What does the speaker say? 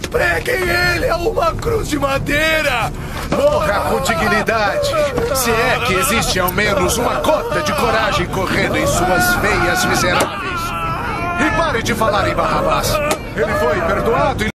preguem ele a uma cruz de madeira! Morra com dignidade, se é que existe ao menos uma gota de coragem correndo em suas veias miseráveis. E pare de falar em Barrabás. Ele foi perdoado e